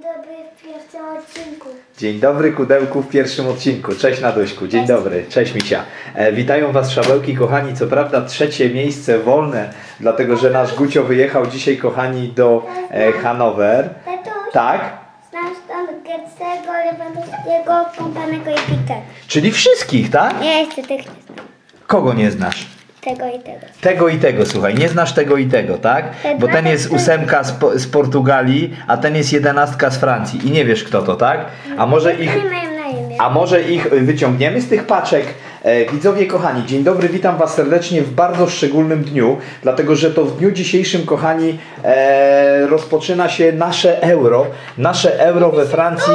dobry w pierwszym odcinku. Dzień dobry, Kudełku, w pierwszym odcinku. Cześć, Naduśku. Dzień dobry. Cześć, Misia. Witają Was, Szabełki, kochani. Co prawda trzecie miejsce wolne, dlatego że nasz Gucio wyjechał dzisiaj, kochani, do Hanower. Tatuś, Tak? znasz tam Gercego, Lewandowskiego, Kompanego i Pikę. Czyli wszystkich, tak? Ja jeszcze tych nie znam. Kogo nie znasz? Tego i tego. Tego i tego, słuchaj, nie znasz tego i tego, tak? Bo ten jest 8 z Portugalii, a ten jest 11 z Francji i nie wiesz kto to, tak? A może ich... Nie mają na imię. A może ich wyciągniemy z tych paczek? Widzowie kochani, dzień dobry, witam Was serdecznie w bardzo szczególnym dniu, dlatego że to w dniu dzisiejszym, kochani, rozpoczyna się nasze euro we Francji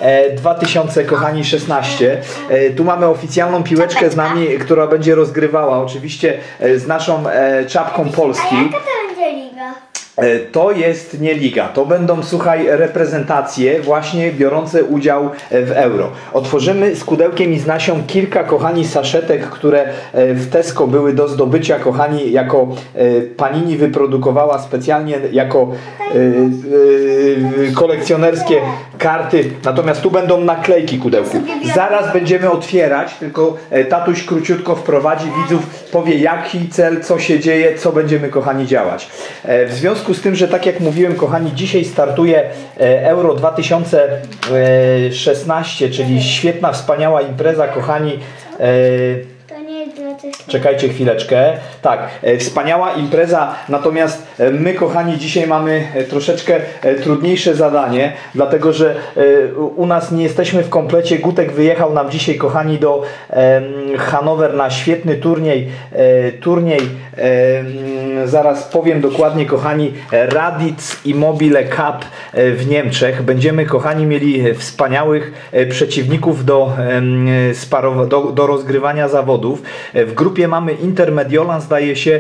2016. Tu mamy oficjalną piłeczkę z nami, która będzie rozgrywała oczywiście z naszą czapką Polski. A jaka to będzie liga? To jest nie liga, to będą, słuchaj, reprezentacje właśnie biorące udział w euro. Otworzymy z Kudełkiem i z Nasią kilka, kochani, saszetek, które w Tesco były do zdobycia, kochani, jako Panini wyprodukowała specjalnie jako kolekcjonerskie karty. Natomiast tu będą naklejki, Kudełku. Zaraz będziemy otwierać, tylko tatuś króciutko wprowadzi widzów, powie jaki cel, co się dzieje, co będziemy, kochani, działać. W związku z tym, że tak jak mówiłem, kochani, dzisiaj startuje Euro 2016, czyli świetna, wspaniała impreza, kochani. To nie jest dla tych. Czekajcie chwileczkę. Tak, wspaniała impreza, natomiast my, kochani, dzisiaj mamy troszeczkę trudniejsze zadanie, dlatego że u nas nie jesteśmy w komplecie. Gutek wyjechał nam dzisiaj, kochani, do Hanower na świetny turniej, zaraz powiem dokładnie, kochani, Raditz Immobile Cup w Niemczech. Będziemy, kochani, mieli wspaniałych przeciwników do rozgrywania zawodów. W grupie mamy Inter Mediolan, zdaje się,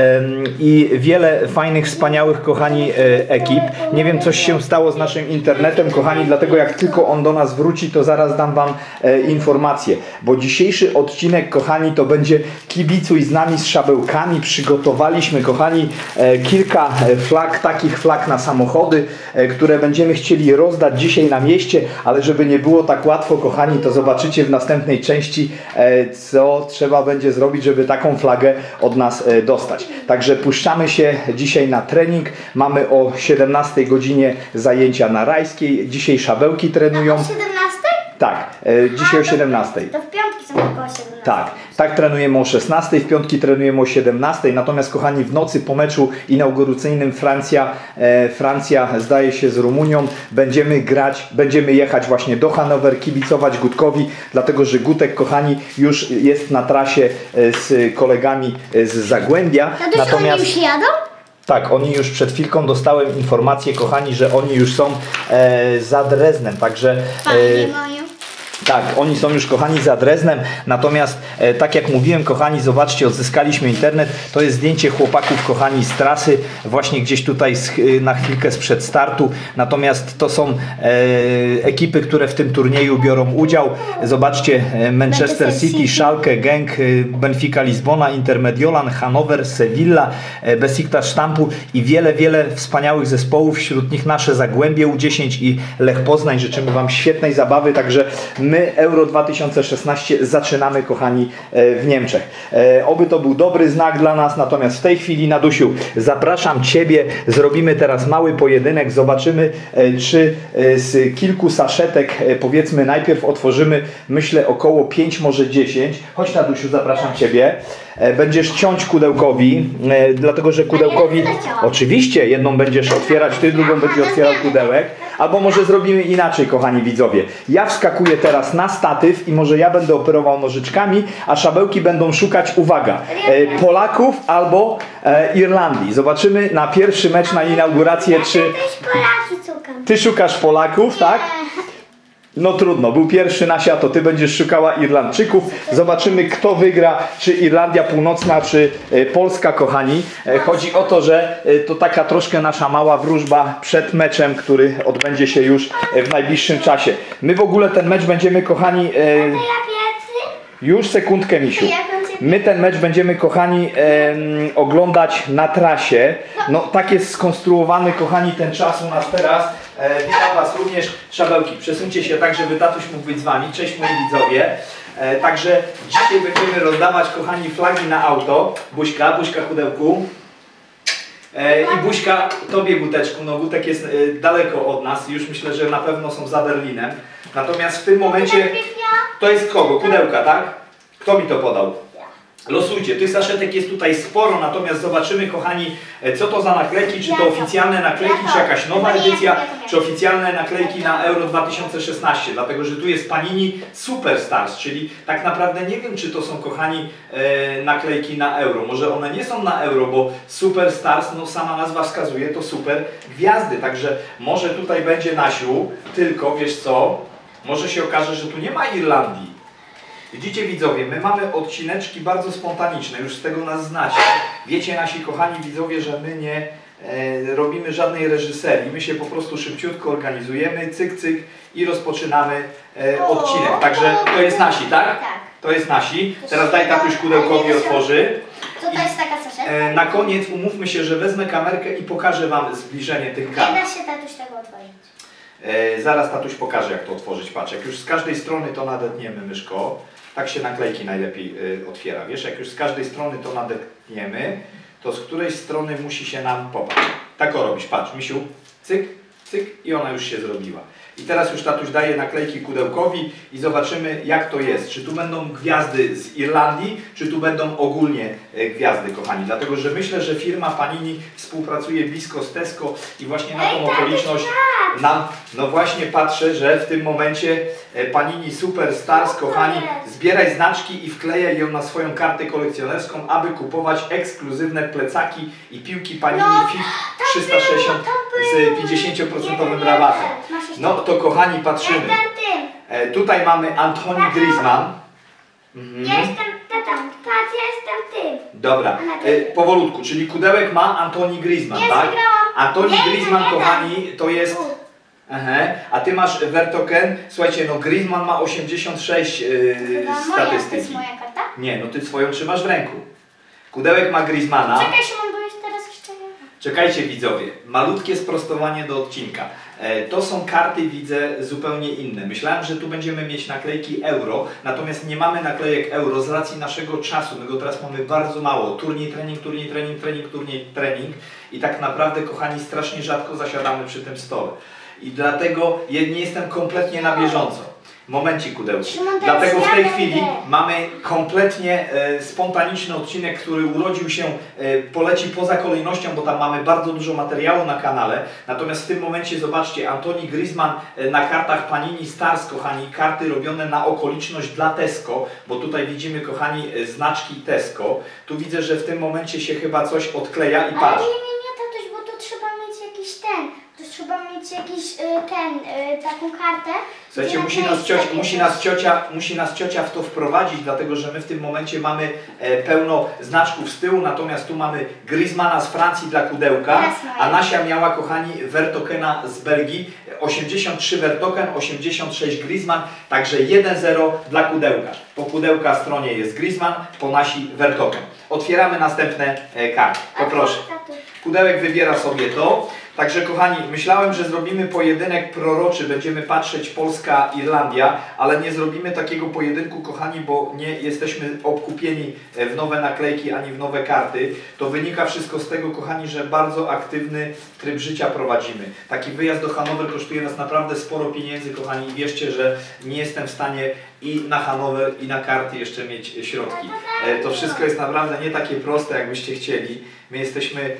i wiele fajnych, wspaniałych, kochani, ekip. Nie wiem, coś się stało z naszym internetem, kochani, dlatego jak tylko on do nas wróci, to zaraz dam Wam informację. Bo dzisiejszy odcinek, kochani, to będzie kibicuj z nami, z Szabełkami. Przygotowaliśmy, kochani, kilka flag, takich flag na samochody, które będziemy chcieli rozdać dzisiaj na mieście, ale żeby nie było tak łatwo, kochani, to zobaczycie w następnej części, co trzeba będzie zrobić, żeby taką flagę od nas dostać. Także puszczamy się dzisiaj na trening. Mamy o 17 godzinie zajęcia na Rajskiej. Dzisiaj Szabełki trenują. O 17? Tak, dzisiaj o 17. To w piątki są około 17. Tak trenujemy o 16, w piątki trenujemy o 17, natomiast, kochani, w nocy po meczu inauguracyjnym Francja zdaje się z Rumunią, będziemy jechać właśnie do Hanower, kibicować Gutkowi, dlatego że Gutek, kochani, już jest na trasie z kolegami z Zagłębia. Natomiast oni już jadą? Tak, oni już przed chwilką dostałem informację, kochani, że oni już są za Dreznem, także... Tak, oni są już, kochani, za Dreznem, natomiast tak jak mówiłem, kochani, zobaczcie, odzyskaliśmy internet, to jest zdjęcie chłopaków, kochani, z trasy, właśnie gdzieś tutaj na chwilkę sprzed startu, natomiast to są ekipy, które w tym turnieju biorą udział. Zobaczcie, Manchester City, Schalke, Genk, Benfica Lizbona, Inter Mediolan, Hanower, Sevilla, Besiktas Sztampu i wiele wspaniałych zespołów, wśród nich nasze Zagłębie U10 i Lech Poznań. Życzymy Wam świetnej zabawy, także my Euro 2016 zaczynamy, kochani, w Niemczech. Oby to był dobry znak dla nas, natomiast w tej chwili, Nadusiu, zapraszam Ciebie, zrobimy teraz mały pojedynek, zobaczymy, czy z kilku saszetek, powiedzmy, najpierw otworzymy, myślę, około 5, może 10. Chodź, Nadusiu, zapraszam Ciebie. Będziesz ciąć Kudełkowi, dlatego że Kudełkowi... Oczywiście, jedną będziesz otwierać Ty, drugą będzie otwierał Kudełek. Albo może zrobimy inaczej, kochani widzowie. Ja wskakuję teraz na statyw i może ja będę operował nożyczkami, a Szabełki będą szukać, uwaga, Polaków albo Irlandii. Zobaczymy na pierwszy mecz, na inaugurację, czy... Ty szukasz Polaków, tak? No trudno, był pierwszy Nasia, to Ty będziesz szukała Irlandczyków. Zobaczymy, kto wygra, czy Irlandia Północna, czy Polska, kochani. Chodzi o to, że to taka troszkę nasza mała wróżba przed meczem, który odbędzie się już w najbliższym czasie. My w ogóle ten mecz będziemy, kochani... Już sekundkę, Misiu. My ten mecz będziemy, kochani, oglądać na trasie. No tak jest skonstruowany, kochani, ten czas u nas teraz, Witam Was również. Szabełki, przesuńcie się tak, żeby tatuś mógł być z Wami. Cześć moi widzowie. Także dzisiaj będziemy rozdawać, kochani, flagi na auto. Buźka, buźka pudełku. I buźka Tobie, Guteczku. No Gutek jest daleko od nas. Już myślę, że na pewno są za Berlinem. Natomiast w tym momencie... To jest kogo? Pudełka, tak? Kto mi to podał? Losujcie, tych saszetek jest tutaj sporo, natomiast zobaczymy, kochani, co to za naklejki, czy to oficjalne naklejki, czy jakaś nowa edycja, czy oficjalne naklejki na Euro 2016, dlatego że tu jest Panini Superstars, czyli tak naprawdę nie wiem, czy to są, kochani, naklejki na Euro, może one nie są na Euro, bo Superstars, no sama nazwa wskazuje, to super gwiazdy, także może tutaj będzie Nasiu, tylko wiesz co, może się okaże, że tu nie ma Irlandii. Widzicie widzowie, my mamy odcineczki bardzo spontaniczne, już z tego nas znacie. Wiecie nasi kochani widzowie, że my nie robimy żadnej reżyserii, my się po prostu szybciutko organizujemy, cyk cyk i rozpoczynamy odcinek. Także to jest nasi, tak? Tak. To jest nasi. Teraz daj tatuś kudełkowi otworzy. Co to jest taka saszetka? Na koniec umówmy się, że wezmę kamerkę i pokażę Wam zbliżenie tych kart. Nie da się tatuś tego otworzyć. Zaraz tatuś pokaże, jak to otworzyć. Patrz, jak już z każdej strony to nadetniemy myszko. Tak się naklejki najlepiej otwiera. Wiesz, jak już z każdej strony to nadetniemy, to z której strony musi się nam popaść. Tak o robisz, patrz, misiu, cyk, cyk i ona już się zrobiła. I teraz już tatuś daje naklejki kudełkowi i zobaczymy, jak to jest. Czy tu będą gwiazdy z Irlandii, czy tu będą ogólnie gwiazdy, kochani. Dlatego, że myślę, że firma Panini współpracuje blisko z Tesco i właśnie na tą okoliczność nam, no właśnie patrzę, że w tym momencie Panini Superstars, kochani, zbieraj znaczki i wklejaj ją na swoją kartę kolekcjonerską, aby kupować ekskluzywne plecaki i piłki Panini FIF 360 z 50% rabatem. No to kochani, patrzymy. Tutaj mamy Antoni Griezmann. Ja jestem, tata, patrz, ja jestem tym. Dobra, powolutku, czyli kudełek ma Antoni Griezmann, Jest, tak? wygrałam. Antoni Nie, Griezmann, nie, kochani, to jest... A ty masz Vertoken. Słuchajcie, no Griezmann ma 86 To statystyki. jest moja karta? Nie, no ty swoją trzymasz w ręku. Kudełek ma Griezmana. Czekaj, Szymon, bo już teraz jeszcze nie. Czekajcie widzowie, malutkie sprostowanie do odcinka. To są karty, widzę, zupełnie inne. Myślałem, że tu będziemy mieć naklejki euro, natomiast nie mamy naklejek euro z racji naszego czasu. My go teraz mamy bardzo mało. Turniej, trening, turniej, trening, trening, turniej, trening. I tak naprawdę, kochani, strasznie rzadko zasiadamy przy tym stole. I dlatego nie jestem kompletnie na bieżąco. Momencik, kudełku. Dlatego w tej chwili mamy kompletnie spontaniczny odcinek, który urodził się, poleci poza kolejnością, bo tam mamy bardzo dużo materiału na kanale. Natomiast w tym momencie zobaczcie, Antoni Griezmann na kartach Panini Stars, kochani, karty robione na okoliczność dla Tesco, bo tutaj widzimy, kochani, znaczki Tesco. Tu widzę, że w tym momencie się chyba coś odkleja i patrz. Ale nie, tatuś, bo tu trzeba mieć jakiś tu trzeba mieć jakiś taką kartę. Słuchajcie, musi nas ciocia w to wprowadzić, dlatego że my w tym momencie mamy pełno znaczków z tyłu, natomiast tu mamy Griezmana z Francji dla kudełka, a Nasia miała, kochani, Vertokena z Belgii, 83 Vertoken, 86 Griezmann, także 1-0 dla kudełka. Po kudełka stronie jest Griezmann, po Nasi Vertoken. Otwieramy następne karty. Poproszę. Pudełek wybiera sobie to. Także kochani, myślałem, że zrobimy pojedynek proroczy, będziemy patrzeć Polska-Irlandia, ale nie zrobimy takiego pojedynku, kochani, bo nie jesteśmy obkupieni w nowe naklejki ani w nowe karty. To wynika wszystko z tego, kochani, że bardzo aktywny tryb życia prowadzimy. Taki wyjazd do Hanower kosztuje nas naprawdę sporo pieniędzy, kochani, i wierzcie, że nie jestem w stanie i na Hanower, i na karty jeszcze mieć środki. To wszystko jest naprawdę nie takie proste, jakbyście chcieli. My jesteśmy...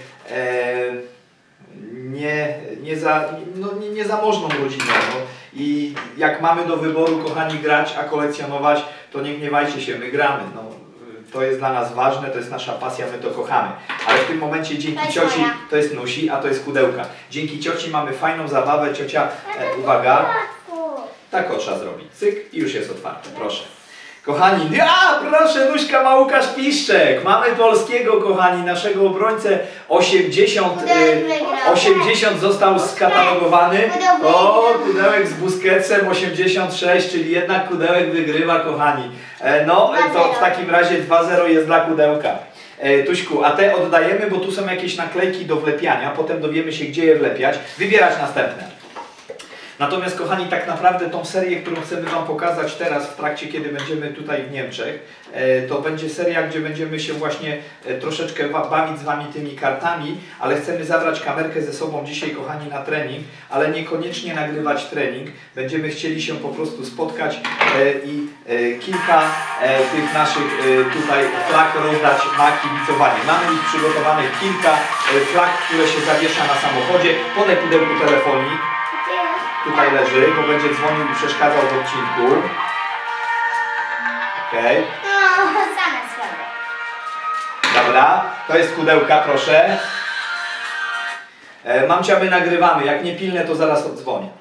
niezamożną rodziną. No. I jak mamy do wyboru, kochani, grać, a kolekcjonować, to nie gniewajcie się, my gramy. No, to jest dla nas ważne, to jest nasza pasja, my to kochamy. Ale w tym momencie dzięki cioci, to jest Nusi, a to jest kudełka. Dzięki cioci mamy fajną zabawę, ciocia, uwaga, tak o trzeba zrobić, cyk i już jest otwarte, proszę. Kochani, proszę, Nuśka ma Łukasz Piszczek. Mamy polskiego, kochani, naszego obrońcę. 80 został skatalogowany. O, kudełek z Busquetsem 86, czyli jednak kudełek wygrywa, kochani. No, to w takim razie 2-0 jest dla kudełka. Tuśku, a te oddajemy, bo tu są jakieś naklejki do wlepiania. Potem dowiemy się, gdzie je wlepiać. Wybierać następne. Natomiast kochani, tak naprawdę tą serię, którą chcemy Wam pokazać teraz w trakcie, kiedy będziemy tutaj w Niemczech, to będzie seria, gdzie będziemy się właśnie troszeczkę bawić z Wami tymi kartami, ale chcemy zabrać kamerkę ze sobą dzisiaj, kochani, na trening, ale niekoniecznie nagrywać trening. Będziemy chcieli się po prostu spotkać i kilka tych naszych tutaj flag rozdać na kibicowanie. Mamy już przygotowanych kilka flag, które się zawiesza na samochodzie. Podaj pudełku telefonii. Tutaj leży, bo będzie dzwonił i przeszkadzał w odcinku. Okej. No, same słabe. Dobra, to jest pudełka, proszę. Mamcia, my nagrywamy. Jak nie pilne, to zaraz oddzwonię.